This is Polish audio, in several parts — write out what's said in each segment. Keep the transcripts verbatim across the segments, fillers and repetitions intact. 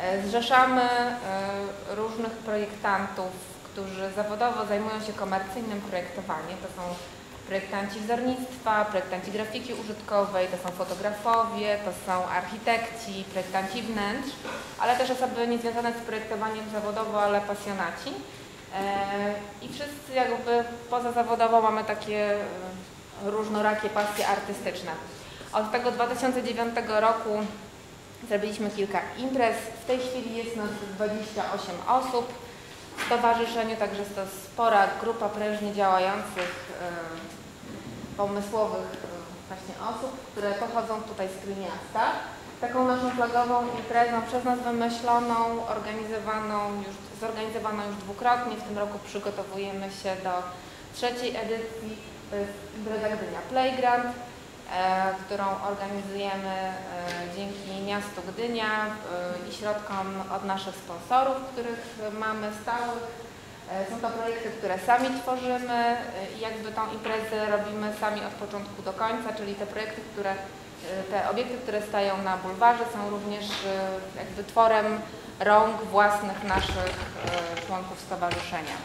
Zrzeszamy różnych projektantów, którzy zawodowo zajmują się komercyjnym projektowaniem. To są projektanci wzornictwa, projektanci grafiki użytkowej, to są fotografowie, to są architekci, projektanci wnętrz, ale też osoby niezwiązane z projektowaniem zawodowo, ale pasjonaci. I wszyscy jakby pozazawodowo mamy takie różnorakie pasje artystyczne. Od tego dwa tysiące dziewiątego roku zrobiliśmy kilka imprez. W tej chwili jest nas dwadzieścia osiem osób w stowarzyszeniu, także jest to spora grupa prężnie działających, pomysłowych właśnie osób, które pochodzą tutaj z Trójmiasta. Taką naszą flagową imprezą przez nas wymyśloną, organizowaną już, zorganizowaną już dwukrotnie. W tym roku przygotowujemy się do trzeciej edycji. To jest impreza Gdynia Playground, e, którą organizujemy e, dzięki miastu Gdynia e, i środkom od naszych sponsorów, których mamy stałych. E, są to projekty, które sami tworzymy e, i jakby tą imprezę robimy sami od początku do końca, czyli te projekty, które Te obiekty, które stają na bulwarze, są również jakby tworem rąk własnych naszych członków stowarzyszenia.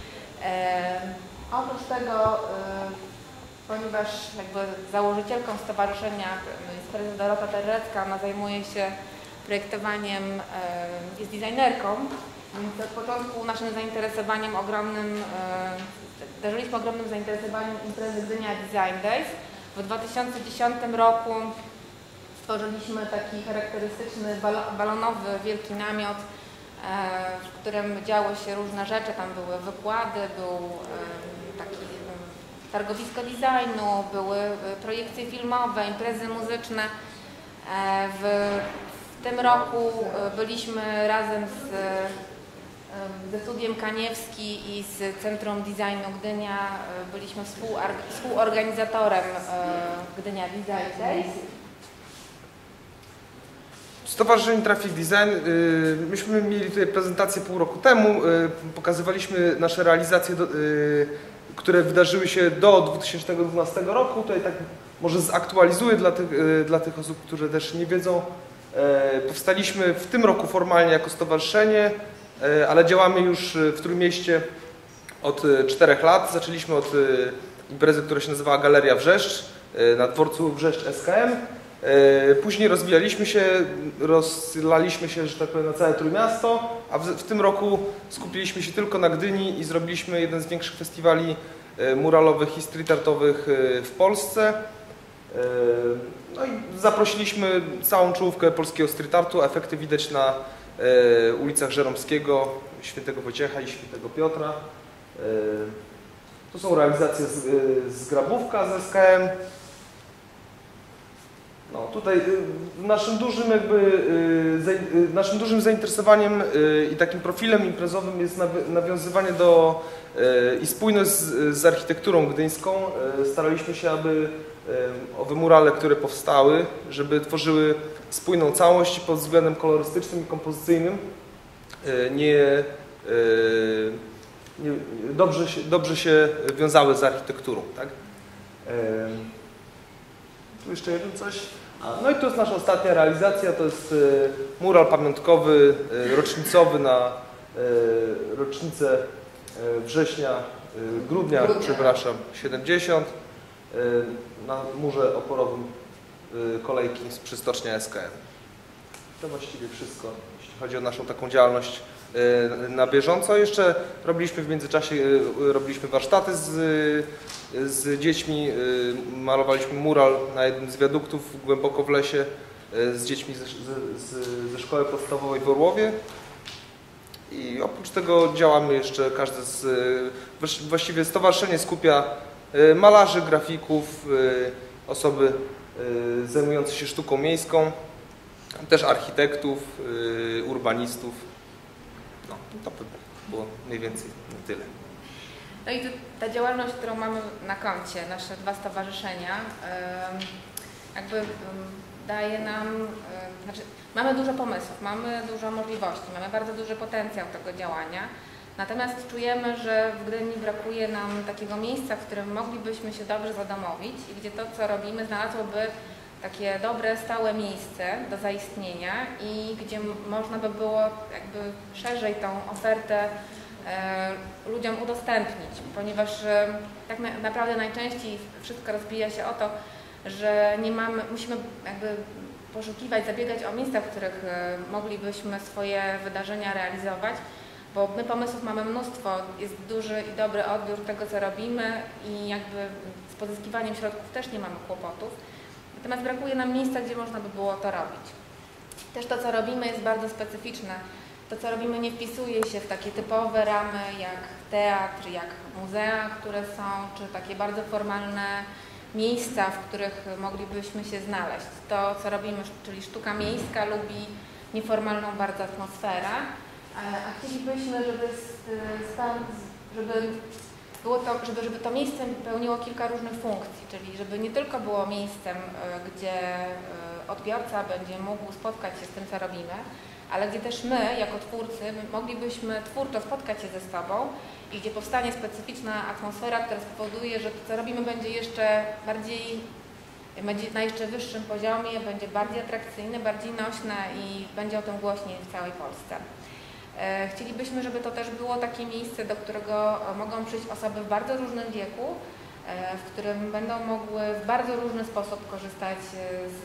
Oprócz tego, ponieważ jakby założycielką stowarzyszenia jest prezes Dorota Terlecka, ona zajmuje się projektowaniem, jest designerką, więc od początku naszym zainteresowaniem ogromnym, darzyliśmy ogromnym zainteresowaniem imprezy Gdynia Design Days. W dwa tysiące dziesiątym roku stworzyliśmy taki charakterystyczny balonowy wielki namiot, w którym działy się różne rzeczy. Tam były wykłady, był taki targowisko designu, były projekcje filmowe, imprezy muzyczne. W, w tym roku byliśmy razem z ze Studiem Kaniewski i z Centrum Designu Gdynia, byliśmy współorganizatorem Gdynia Design Days. Stowarzyszenie Traffic Design, myśmy mieli tutaj prezentację pół roku temu, pokazywaliśmy nasze realizacje, które wydarzyły się do dwa tysiące dwunastego roku. Tutaj tak może zaktualizuję dla tych, dla tych osób, które też nie wiedzą. Powstaliśmy w tym roku formalnie jako stowarzyszenie, ale działamy już w Trójmieście od czterech lat. Zaczęliśmy od imprezy, która się nazywała Galeria Wrzeszcz na dworcu Wrzeszcz S K M. Później rozwijaliśmy się, rozlaliśmy się, że tak powiem, na całe Trójmiasto, a w, w tym roku skupiliśmy się tylko na Gdyni i zrobiliśmy jeden z większych festiwali muralowych i street artowych w Polsce. No i zaprosiliśmy całą czołówkę polskiego street artu. Efekty widać na ulicach Żeromskiego, Świętego Wojciecha i Świętego Piotra. To są realizacje z, z Grabówka, z S K M. No, tutaj naszym dużym, jakby, naszym dużym zainteresowaniem i takim profilem imprezowym jest nawiązywanie do i spójność z, z architekturą gdyńską. Staraliśmy się, aby owe murale, które powstały, żeby tworzyły spójną całość pod względem kolorystycznym i kompozycyjnym. Nie, nie, dobrze, się, dobrze się wiązały z architekturą. Tak? Tu jeszcze jeden coś. No i to jest nasza ostatnia realizacja, to jest mural pamiątkowy, rocznicowy na rocznicę września, grudnia, grudnia. przepraszam, siedemdziesiąt na murze oporowym kolejki przy stocznia S K M. To właściwie wszystko, jeśli chodzi o naszą taką działalność na bieżąco. Jeszcze robiliśmy w międzyczasie robiliśmy warsztaty z, z dziećmi, malowaliśmy mural na jednym z wiaduktów głęboko w lesie z dziećmi ze, z, ze szkoły podstawowej w Orłowie. I oprócz tego działamy jeszcze, każde z, właściwie stowarzyszenie skupia malarzy, grafików, osoby zajmujące się sztuką miejską, też architektów, urbanistów. No, to by było mniej więcej na tyle. No i ta działalność, którą mamy na koncie, nasze dwa stowarzyszenia, jakby daje nam, znaczy mamy dużo pomysłów, mamy dużo możliwości, mamy bardzo duży potencjał tego działania. Natomiast czujemy, że w Gdyni brakuje nam takiego miejsca, w którym moglibyśmy się dobrze zadomowić i gdzie to, co robimy, znalazłoby takie dobre, stałe miejsce do zaistnienia i gdzie można by było jakby szerzej tą ofertę e, ludziom udostępnić, ponieważ e, tak na, naprawdę najczęściej wszystko rozbija się o to, że nie mamy, musimy jakby poszukiwać, zabiegać o miejsca, w których e, moglibyśmy swoje wydarzenia realizować, bo my pomysłów mamy mnóstwo, jest duży i dobry odbiór tego, co robimy i jakby z pozyskiwaniem środków też nie mamy kłopotów. Natomiast brakuje nam miejsca, gdzie można by było to robić. Też to, co robimy, jest bardzo specyficzne. To, co robimy, nie wpisuje się w takie typowe ramy jak teatr, jak muzea, które są, czy takie bardzo formalne miejsca, w których moglibyśmy się znaleźć. To, co robimy, czyli sztuka miejska, lubi nieformalną bardzo atmosferę, a chcielibyśmy, żeby, stan, żeby było to, żeby, żeby to miejsce pełniło kilka różnych funkcji, czyli żeby nie tylko było miejscem, gdzie odbiorca będzie mógł spotkać się z tym, co robimy, ale gdzie też my, jako twórcy, moglibyśmy twórczo spotkać się ze sobą i gdzie powstanie specyficzna atmosfera, która spowoduje, że to, co robimy, będzie jeszcze bardziej, będzie na jeszcze wyższym poziomie, będzie bardziej atrakcyjne, bardziej nośne i będzie o tym głośniej w całej Polsce. Chcielibyśmy, żeby to też było takie miejsce, do którego mogą przyjść osoby w bardzo różnym wieku, w którym będą mogły w bardzo różny sposób korzystać z,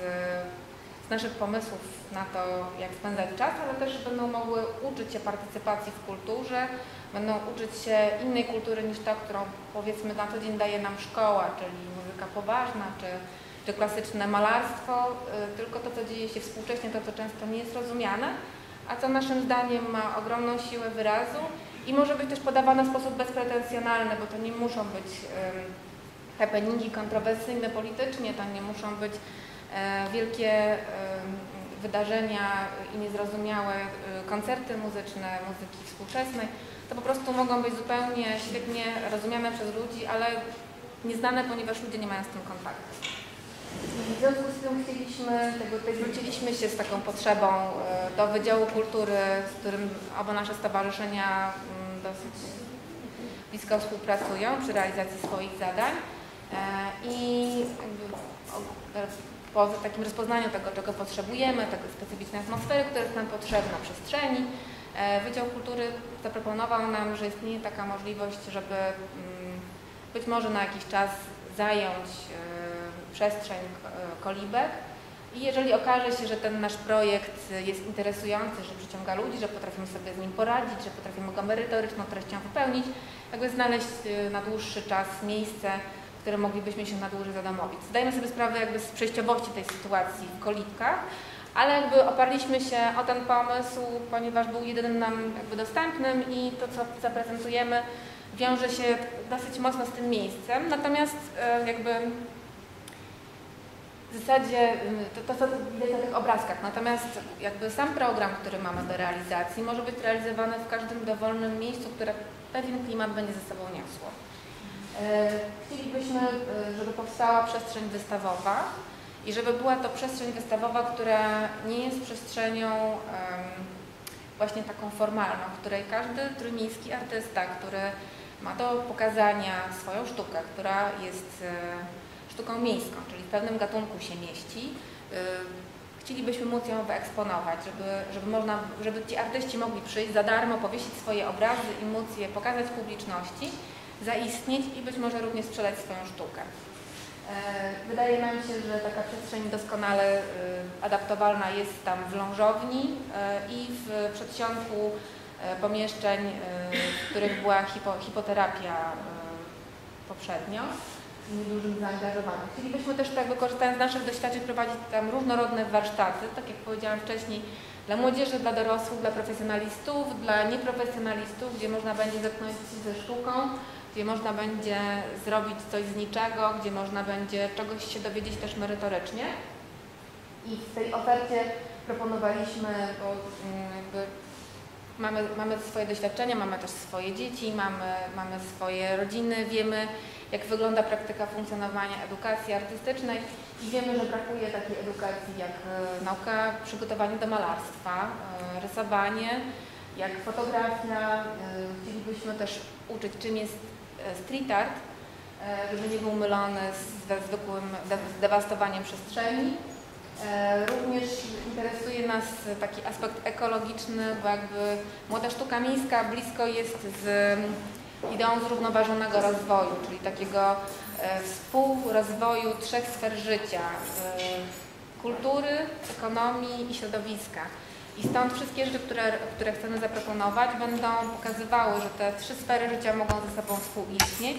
z naszych pomysłów na to, jak spędzać czas, ale też będą mogły uczyć się partycypacji w kulturze, będą uczyć się innej kultury niż ta, którą powiedzmy na co dzień daje nam szkoła, czyli muzyka poważna, czy, czy klasyczne malarstwo, tylko to, co dzieje się współcześnie, to, co często nie jest rozumiane, a co naszym zdaniem ma ogromną siłę wyrazu i może być też podawane w sposób bezpretensjonalny, bo to nie muszą być um, happeningi kontrowersyjne politycznie, to nie muszą być um, wielkie um, wydarzenia i niezrozumiałe um, koncerty muzyczne, muzyki współczesnej. To po prostu mogą być zupełnie świetnie rozumiane przez ludzi, ale nieznane, ponieważ ludzie nie mają z tym kontaktu. W związku z tym chcieliśmy, tego, zwróciliśmy się z taką potrzebą do Wydziału Kultury, z którym oba nasze stowarzyszenia dosyć blisko współpracują przy realizacji swoich zadań i po takim rozpoznaniu tego, czego potrzebujemy, tego specyficznej atmosfery, która jest nam potrzebna, przestrzeni, Wydział Kultury zaproponował nam, że istnieje taka możliwość, żeby być może na jakiś czas zająć przestrzeń Kolibek i jeżeli okaże się, że ten nasz projekt jest interesujący, że przyciąga ludzi, że potrafimy sobie z nim poradzić, że potrafimy go merytoryczną treścią wypełnić, jakby znaleźć na dłuższy czas miejsce, w którym moglibyśmy się na dłużej zadomowić. Zdajemy sobie sprawę jakby z przejściowości tej sytuacji w Kolibkach, ale jakby oparliśmy się o ten pomysł, ponieważ był jedynym nam jakby dostępnym i to, co zaprezentujemy, wiąże się dosyć mocno z tym miejscem, natomiast jakby w zasadzie to, to co widać na tych obrazkach, natomiast jakby sam program, który mamy do realizacji, może być realizowany w każdym dowolnym miejscu, które pewien klimat będzie ze sobą niosło. Chcielibyśmy, żeby powstała przestrzeń wystawowa i żeby była to przestrzeń wystawowa, która nie jest przestrzenią um, właśnie taką formalną, w której każdy trójmiejski artysta, który ma do pokazania swoją sztukę, która jest e, sztuką miejską, czyli w pewnym gatunku się mieści, e, chcielibyśmy móc ją wyeksponować, żeby, żeby, można, żeby ci artyści mogli przyjść za darmo, powiesić swoje obrazy i móc je pokazać publiczności, zaistnieć i być może również sprzedać swoją sztukę. Wydaje nam się, że taka przestrzeń doskonale adaptowalna jest tam w Lążowni i w przedsionku pomieszczeń, w których była hipo, hipoterapia poprzednio z niedużym zaangażowaniem. Chcielibyśmy też tak wykorzystając z naszych doświadczeń prowadzić tam różnorodne warsztaty, tak jak powiedziałam wcześniej, dla młodzieży, dla dorosłych, dla profesjonalistów, dla nieprofesjonalistów, gdzie można będzie zetknąć się ze sztuką, gdzie można będzie zrobić coś z niczego, gdzie można będzie czegoś się dowiedzieć też merytorycznie. I w tej ofercie proponowaliśmy, bo jakby mamy, mamy swoje doświadczenia, mamy też swoje dzieci, mamy, mamy swoje rodziny, wiemy jak wygląda praktyka funkcjonowania edukacji artystycznej i wiemy, że brakuje takiej edukacji jak nauka przygotowania do malarstwa, rysowanie, jak fotografia. Chcielibyśmy też uczyć, czym jest street art, żeby nie był mylony ze zwykłym zdewastowaniem przestrzeni. Również interesuje nas taki aspekt ekologiczny, bo jakby młoda sztuka miejska blisko jest z ideą zrównoważonego rozwoju, czyli takiego współrozwoju trzech sfer życia: kultury, ekonomii i środowiska. I stąd wszystkie rzeczy, które, które chcemy zaproponować, będą pokazywały, że te trzy sfery życia mogą ze sobą współistnieć.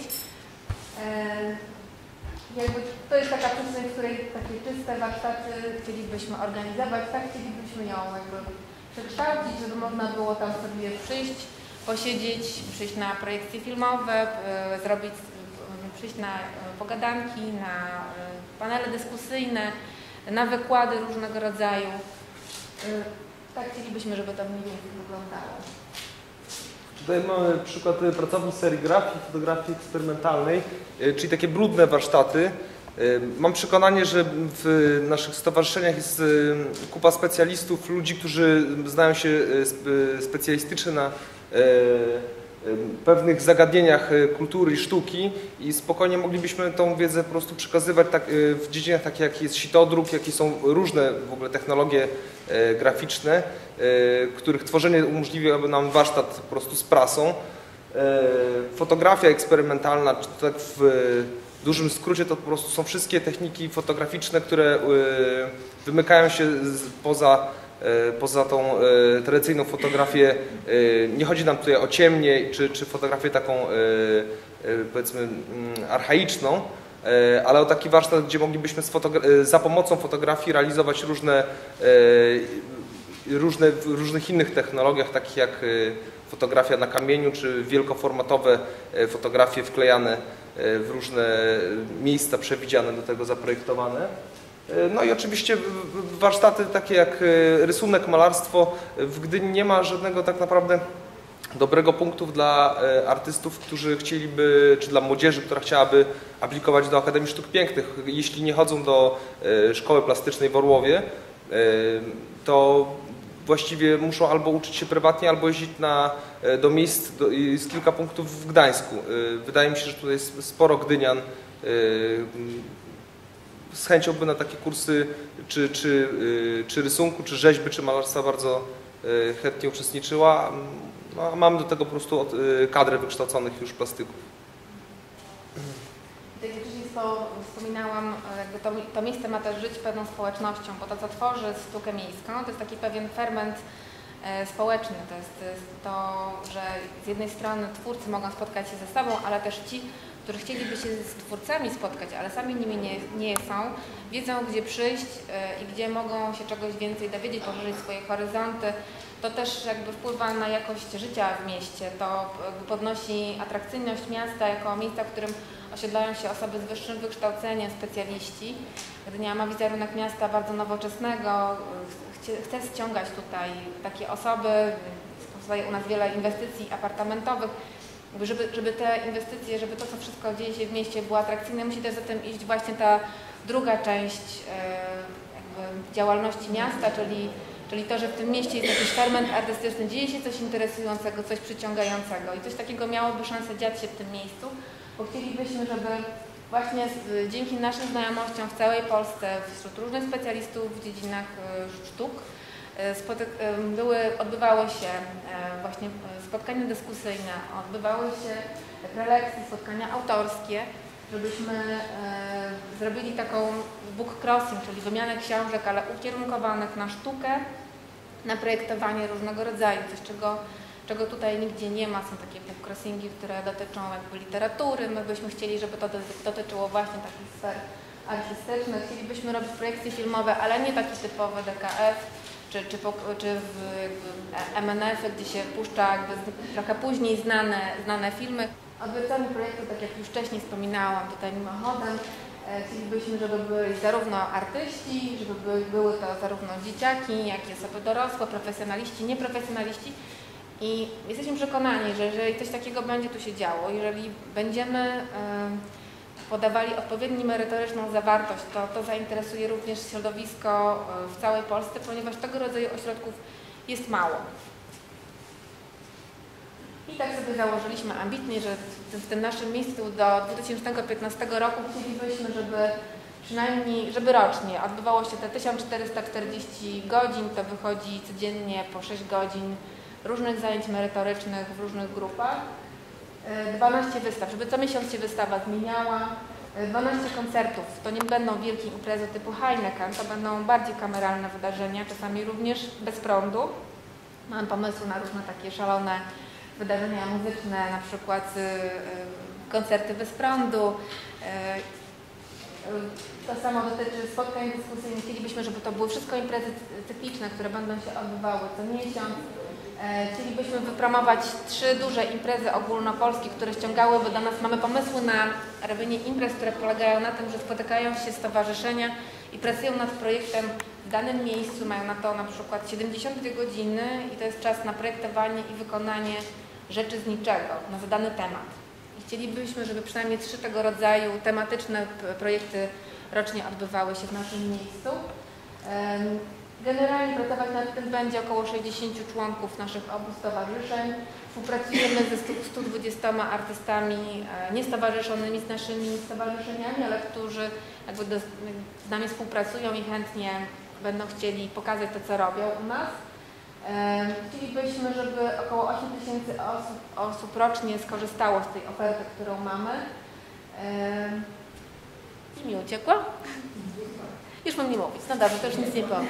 Jakby to jest taka przestrzeń, w której takie czyste warsztaty chcielibyśmy organizować, tak chcielibyśmy ją jakby przekształcić, żeby można było tam sobie przyjść, posiedzieć, przyjść na projekcje filmowe, zrobić, przyjść na pogadanki, na panele dyskusyjne, na wykłady różnego rodzaju. Tak chcielibyśmy, żeby to mniej więcej wyglądało. Tutaj mamy przykład pracowni serigrafii, fotografii eksperymentalnej, czyli takie brudne warsztaty. Mam przekonanie, że w naszych stowarzyszeniach jest kupa specjalistów, ludzi, którzy znają się specjalistycznie na pewnych zagadnieniach kultury i sztuki i spokojnie moglibyśmy tą wiedzę po prostu przekazywać tak, w dziedzinach takich jak jest sitodruk, jakie są różne w ogóle technologie graficzne, których tworzenie umożliwiałoby nam warsztat po prostu z prasą. Fotografia eksperymentalna, czy tak w dużym skrócie, to po prostu są wszystkie techniki fotograficzne, które wymykają się poza poza tą tradycyjną fotografię. Nie chodzi nam tutaj o ciemnię czy, czy fotografię taką powiedzmy archaiczną, ale o taki warsztat, gdzie moglibyśmy za pomocą fotografii realizować różne, różne w różnych innych technologiach, takich jak fotografia na kamieniu, czy wielkoformatowe fotografie wklejane w różne miejsca przewidziane do tego zaprojektowane. No i oczywiście warsztaty takie jak rysunek, malarstwo. W Gdyni nie ma żadnego tak naprawdę dobrego punktu dla artystów, którzy chcieliby, czy dla młodzieży, która chciałaby aplikować do Akademii Sztuk Pięknych. Jeśli nie chodzą do szkoły plastycznej w Orłowie, to właściwie muszą albo uczyć się prywatnie, albo jeździć na, do miejsc, do, jest kilka punktów w Gdańsku. Wydaje mi się, że tutaj jest sporo gdynian z chęcią by na takie kursy czy, czy, czy rysunku, czy rzeźby, czy malarstwa bardzo chętnie uczestniczyła. No, mamy do tego po prostu kadrę wykształconych już plastyków. Tak jak wcześniej wspominałam, jakby to, to miejsce ma też żyć pewną społecznością, bo to, co tworzy sztukę miejską, to jest taki pewien ferment e, społeczny. To jest, to jest to, że z jednej strony twórcy mogą spotkać się ze sobą, ale też ci, którzy chcieliby się z twórcami spotkać, ale sami nimi nie, nie są, wiedzą, gdzie przyjść e, i gdzie mogą się czegoś więcej dowiedzieć, poszerzyć swoje horyzonty. To też jakby wpływa na jakość życia w mieście, to podnosi atrakcyjność miasta jako miejsca, w którym osiedlają się osoby z wyższym wykształceniem, specjaliści. Gdynia ma wizerunek miasta bardzo nowoczesnego, chce, chce ściągać tutaj takie osoby, powstaje u nas wiele inwestycji apartamentowych. Żeby, żeby te inwestycje, żeby to, co wszystko dzieje się w mieście, było atrakcyjne, musi też za tym iść właśnie ta druga część jakby działalności miasta, czyli Czyli to, że w tym mieście jest jakiś ferment artystyczny, dzieje się coś interesującego, coś przyciągającego i coś takiego miałoby szansę dziać się w tym miejscu, bo chcielibyśmy, żeby właśnie z, dzięki naszym znajomościom w całej Polsce, wśród różnych specjalistów w dziedzinach sztuk, były, odbywały się właśnie spotkania dyskusyjne, odbywały się prelekcje, spotkania autorskie, żebyśmy e, zrobili taką book crossing, czyli wymianę książek, ale ukierunkowanych na sztukę, na projektowanie różnego rodzaju, coś czego, czego tutaj nigdzie nie ma. Są takie book crossingi, które dotyczą jakby literatury. My byśmy chcieli, żeby to dotyczyło właśnie takich sfer artystycznych. Chcielibyśmy robić projekcje filmowe, ale nie takie typowe D K F, czy, czy, czy w M N F, gdzie się puszcza jakby trochę później znane, znane filmy. Odbiorcami projektu, tak jak już wcześniej wspominałam tutaj mimochodem, chcielibyśmy, żeby byli zarówno artyści, żeby były to zarówno dzieciaki, jak i osoby dorosłe, profesjonaliści, nieprofesjonaliści. I jesteśmy przekonani, że jeżeli coś takiego będzie tu się działo, jeżeli będziemy podawali odpowiednio merytoryczną zawartość, to to zainteresuje również środowisko w całej Polsce, ponieważ tego rodzaju ośrodków jest mało. I tak sobie założyliśmy ambitnie, że w tym naszym miejscu do dwa tysiące piętnastego roku chcielibyśmy, żeby przynajmniej, żeby rocznie odbywało się te tysiąc czterysta czterdzieści godzin, to wychodzi codziennie po sześć godzin różnych zajęć merytorycznych w różnych grupach. dwanaście wystaw, żeby co miesiąc się wystawa zmieniała. dwanaście koncertów, to nie będą wielkie imprezy typu Heineken, to będą bardziej kameralne wydarzenia, czasami również bez prądu. Mam pomysły na różne takie szalone wydarzenia muzyczne, na przykład koncerty bez prądu. To samo dotyczy spotkań dyskusyjnych. Chcielibyśmy, żeby to były wszystko imprezy cykliczne, które będą się odbywały co miesiąc. Chcielibyśmy wypromować trzy duże imprezy ogólnopolskie, które ściągałyby do nas. Mamy pomysły na robienie imprez, które polegają na tym, że spotykają się stowarzyszenia i pracują nad projektem w danym miejscu. Mają na to na przykład siedemdziesiąt dwie godziny i to jest czas na projektowanie i wykonanie rzeczy z niczego, na zadany temat. I chcielibyśmy, żeby przynajmniej trzy tego rodzaju tematyczne projekty rocznie odbywały się w naszym miejscu. Generalnie pracować nad tym będzie około sześćdziesięciu członków naszych obu stowarzyszeń. Współpracujemy ze stu dwudziestoma artystami niestowarzyszonymi z naszymi stowarzyszeniami, ale którzy jakby do, z nami współpracują i chętnie będą chcieli pokazać to, co robią u nas. Chcielibyśmy, żeby około osiem tysięcy osób, osób rocznie skorzystało z tej oferty, którą mamy. I mi uciekło? Już mam nie mówić. No dobrze, to już nic nie powiem.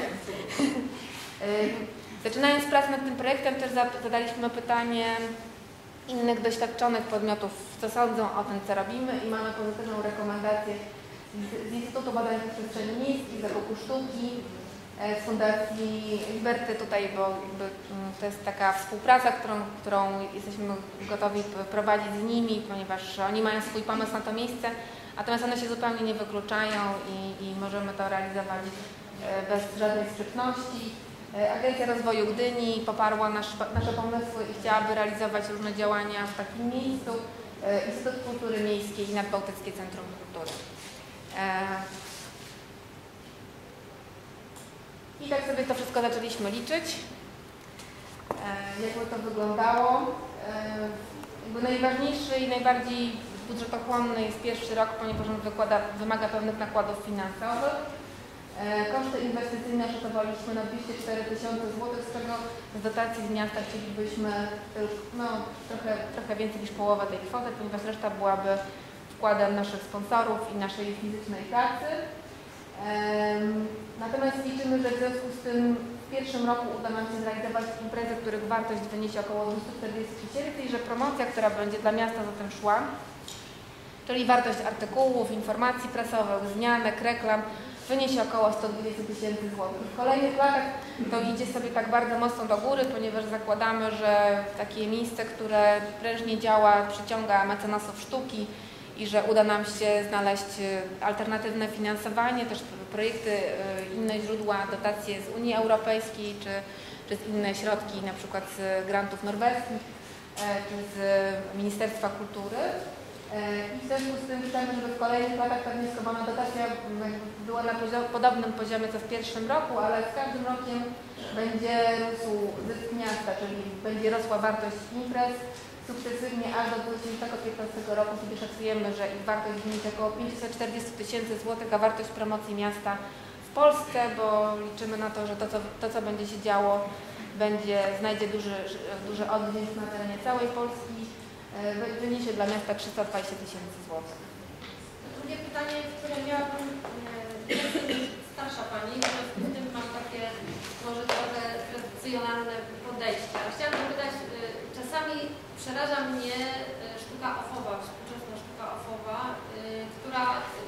Zaczynając pracę nad tym projektem, też zadaliśmy pytanie innych doświadczonych podmiotów, co sądzą o tym, co robimy i mamy pozytywną rekomendację z Instytutu Badań Przestrzeni Miejskiej, Zakupu Sztuki, z Fundacji Liberty tutaj, bo jakby to jest taka współpraca, którą, którą jesteśmy gotowi prowadzić z nimi, ponieważ oni mają swój pomysł na to miejsce, natomiast one się zupełnie nie wykluczają i, i możemy to realizować bez żadnej sprzeczności. Agencja Rozwoju Gdyni poparła nasz, nasze pomysły i chciałaby realizować różne działania w takim miejscu. Instytut Kultury Miejskiej i Nadbałtyckie Centrum Kultury. I tak sobie to wszystko zaczęliśmy liczyć, jakby to wyglądało. Jakby najważniejszy i najbardziej budżetochłonny jest pierwszy rok, ponieważ on wykłada, wymaga pewnych nakładów finansowych. Koszty inwestycyjne szacowaliśmy na dwieście cztery tysiące złotych, z czego z dotacji z miasta chcielibyśmy no, trochę, trochę więcej niż połowę tej kwoty, ponieważ reszta byłaby wkładem naszych sponsorów i naszej fizycznej pracy. Natomiast liczymy, że w związku z tym w pierwszym roku uda nam się zrealizować imprezy, których wartość wyniesie około dwieście czterdzieści tysięcy i że promocja, która będzie dla miasta za tym szła, czyli wartość artykułów, informacji prasowych, zmianek, reklam, wyniesie około sto dwadzieścia tysięcy złotych. W kolejnych latach to idzie sobie tak bardzo mocno do góry, ponieważ zakładamy, że takie miejsce, które prężnie działa, przyciąga mecenasów sztuki i że uda nam się znaleźć alternatywne finansowanie, też projekty, inne źródła, dotacje z Unii Europejskiej, czy, czy z inne środki, na przykład z grantów norweskich, czy z Ministerstwa Kultury. I w związku z tym chcemy, żeby w kolejnych latach ta wnioskowana dotacja była na poziom, podobnym poziomie co w pierwszym roku, ale z każdym rokiem będzie rósł zysk miasta, czyli będzie rosła wartość imprez sukcesywnie aż do dwa tysiące piętnastego roku, kiedy szacujemy, że ich wartość wyniesie około pięćset czterdzieści tysięcy złotych, a wartość promocji miasta w Polsce, bo liczymy na to, że to, co, to, co będzie się działo, będzie, znajdzie duży, duży oddźwięk na terenie całej Polski. Wyniesie dla miasta trzysta dwadzieścia tysięcy złotych. Drugie pytanie, które miałabym, jestem starsza Pani, w związku z tym mam takie może trochę tradycjonalne podejście. Ale chciałam zapytać, czasami przeraża mnie sztuka ofowa, współczesna sztuka ofowa, która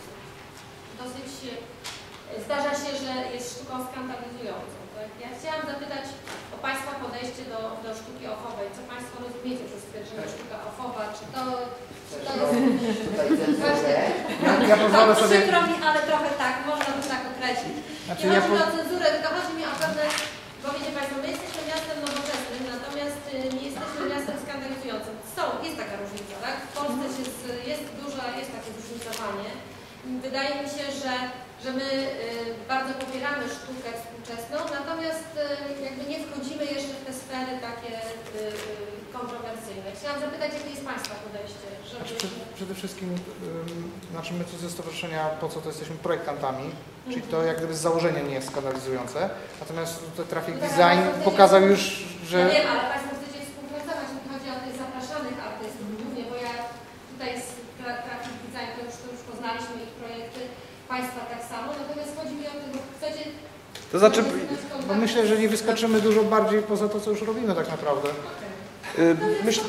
dosyć zdarza się, że jest sztuką skandalizującą. Tak? Ja chciałam zapytać o Państwa podejście do, do sztuki ofowej. Co Państwo rozumiecie przez stwierdzenie sztuka ofowa? Czy to, czy to jest... Właśnie, Ja, ja pozwolę to sobie... przykro mi, ale trochę tak, można by tak określić. Znaczy, nie ja chodzi mi po... o cenzurę, tylko chodzi mi o pewne... Bo wiecie Państwo, my jesteśmy miastem nowoczesnym, natomiast nie jesteśmy miastem skandalizującym. Są, jest taka różnica, tak? W Polsce jest, jest duże, jest takie zróżnicowanie. Wydaje mi się, że, że my y, bardzo popieramy sztukę współczesną, natomiast y, jakby nie wchodzimy jeszcze w te sfery takie y, kontrowersyjne. Chciałam zapytać, jakie jest Państwa podejście, że Znaczy, przed, przede wszystkim, ym, znaczy my tu ze stowarzyszenia, po co to jesteśmy projektantami, czyli to jak gdyby z założenia nie jest skandalizujące, natomiast tutaj Traffic Design pokazał już, że... Ja wiem, ale Państwo chcecie współpracować, jeśli chodzi o tych zapraszanych artystów, głównie, bo ja tutaj z Tra- Traffic Design to już, to już poznaliśmy ich projekty, Państwa tak samo, natomiast chodzi mi o to, że chcecie... To znaczy, Bo myślę, że nie wyskoczymy dużo bardziej poza to, co już robimy tak naprawdę. y, myślę,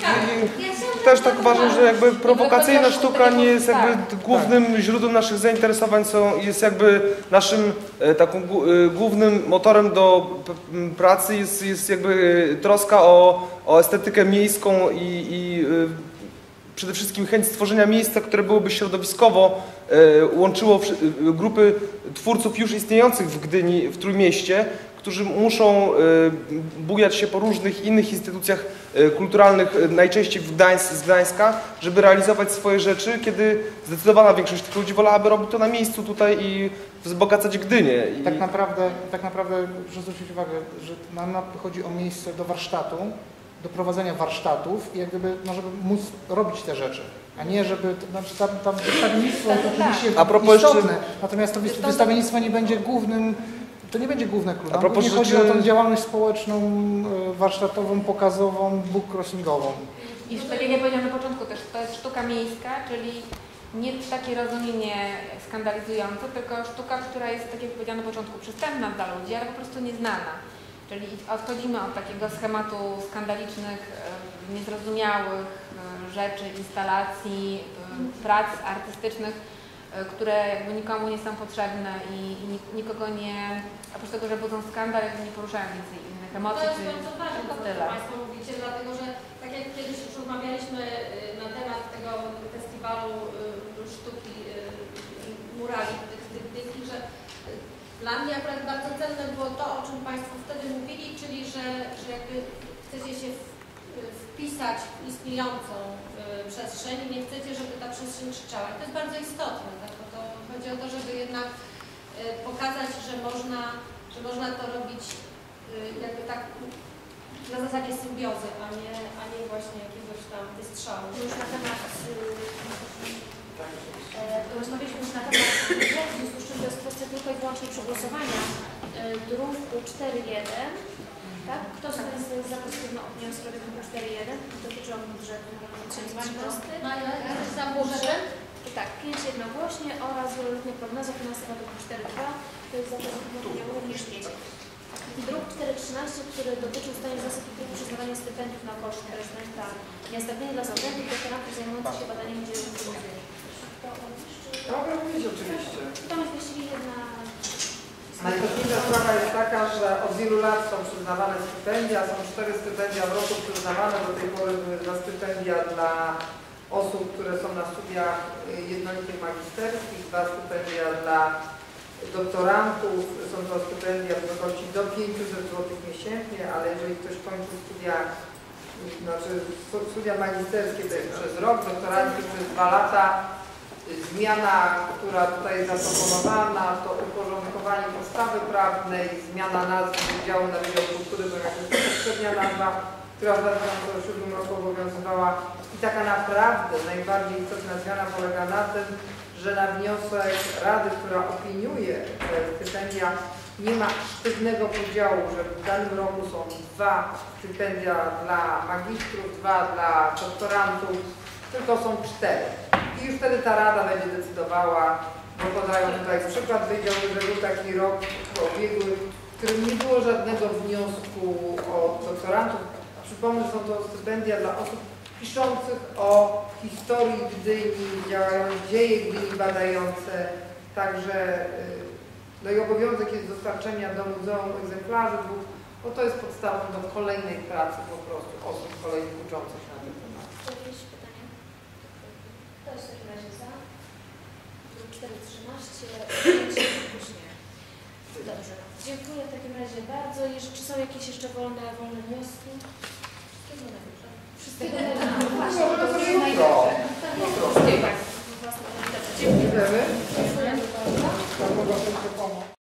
i też tak uważam, że jakby prowokacyjna sztuka nie jest jakby głównym źródłem naszych zainteresowań, są, jest jakby naszym e, taką gó- e, głównym motorem do p- m, pracy, jest, jest jakby e, troska o, o estetykę miejską i, i e, przede wszystkim chęć stworzenia miejsca, które byłoby środowiskowo, e, łączyło wszy- e, grupy twórców już istniejących w Gdyni, w Trójmieście, którzy muszą e, bujać się po różnych innych instytucjach e, kulturalnych, e, najczęściej w Gdańs- z Gdańska, żeby realizować swoje rzeczy, kiedy zdecydowana większość tych ludzi wolałaby robić to na miejscu tutaj i wzbogacać Gdynię. I Tak naprawdę, tak naprawdę proszę zwrócić uwagę, że nam na- chodzi o miejsce do warsztatu, do prowadzenia warsztatów i jak gdyby, no żeby móc robić te rzeczy, a nie żeby, znaczy tam, tam wystawiennictwo jest oczywiście A propos jeszcze- istotne, natomiast to wys- wystawiennictwo nie będzie głównym, to nie będzie główne klucz. A propos Nie chodzi rzeczy- o tą działalność społeczną, e, warsztatową, pokazową, bookcrossingową. I tak jak ja powiedziałam na początku też, to jest sztuka miejska, czyli nie takie rozumienie skandalizujące, tylko sztuka, która jest, tak jak powiedziałam na początku, przystępna dla ludzi, ale po prostu nieznana. Czyli odchodzimy od takiego schematu skandalicznych, e, niezrozumiałych e, rzeczy, instalacji, e, prac artystycznych, e, które jakby nikomu nie są potrzebne i, i nik- nikogo nie, oprócz tego, że budzą skandal, jakby nie poruszają więcej innych To emocji jest czy bardzo ważne, to co tyle. Państwo mówicie, dlatego że tak jak kiedyś już rozmawialiśmy y, na temat tego festiwalu y, sztuki y, murali tych, tych gdyńskich, że y, dla mnie akurat bardzo cenne było to, o czym Państwo wtedy mówili, czyli że, że jakby chcecie się w, wpisać w istniejącą y, przestrzeń i nie chcecie, żeby ta przestrzeń krzyczała. I to jest bardzo istotne, tak? Bo to chodzi o to, żeby jednak y, pokazać, że można, że można to robić y, jakby tak na zasadzie symbiozy, a nie, a nie właśnie jakiegoś tam wystrzału. Już na temat, yy, rozmawialiśmy już na temat budżetu, w związku z czym to jest kwestia tylko i wyłącznie przegłosowania yy, druku cztery jeden. Tak? Kto z Państwa jest za pozytywną opinią w sprawie druku cztery jeden? Dotyczy on budżetu na rok dwa tysiące trzynasty. Maja, jesteś za budżetem? Tak, pięć jednogłośnie oraz wieloletnia prognoza finansowa druku cztery dwa. To jest za pozytywną opinią również pięć. Druk cztery trzynaście, który dotyczy ustalenia zasad i trybu przyznawania stypendiów na koszt prezydenta miasta Gdyni dla studentów, doktorantów zajmujących się badaniem dzieł kultury. Mogę mówić oczywiście. To jest właściwie jedna... Najważniejsza sprawa jest taka, że od wielu lat są przyznawane stypendia, są cztery stypendia w roku przyznawane, do tej pory były dwa stypendia dla osób, które są na studiach jednolitych magisterskich, dwa stypendia dla doktorantów, są to stypendia w wysokości do pięćset złotych miesięcznie, ale jeżeli ktoś kończy studia, znaczy studia magisterskie to jest przez rok, doktoranckie przez dwa lata, zmiana, która tutaj jest zaproponowana, to uporządkowanie podstawy prawnej, zmiana nazwy Wydziału na Wydział Kultury, bo jak jest poprzednia nazwa, która w dwa tysiące siódmym roku obowiązywała. I taka naprawdę najbardziej istotna zmiana polega na tym, że na wniosek Rady, która opiniuje te stypendia, nie ma sztywnego podziału, że w danym roku są dwa stypendia dla magistrów, dwa dla doktorantów, tylko są cztery. I już wtedy ta Rada będzie decydowała, bo podają tutaj przykład wydziału, że był taki rok ubiegły, w którym nie było żadnego wniosku od doktorantów. Przypomnę, że są to stypendia dla osób piszących o historii Gdyni, działające dzieje Gdyni badające, także no i obowiązek jest dostarczenia do muzeum egzemplarzy, bo to jest podstawą do kolejnej pracy po prostu osób kolejnych uczących się na ten temat. Jakieś pytania? To jest w takim razie za. Druk cztery trzynaście, pięć nie. Dobrze. Dziękuję w takim razie bardzo. Jeszcze, czy są jakieś jeszcze wolne, wolne wnioski? Wszystkiego najlepszego. Właśnie, to jest najlepsze. Wszystkiego. Dziękuję. Dziękujemy. Dziękuję bardzo. To mogą tylko pomóc.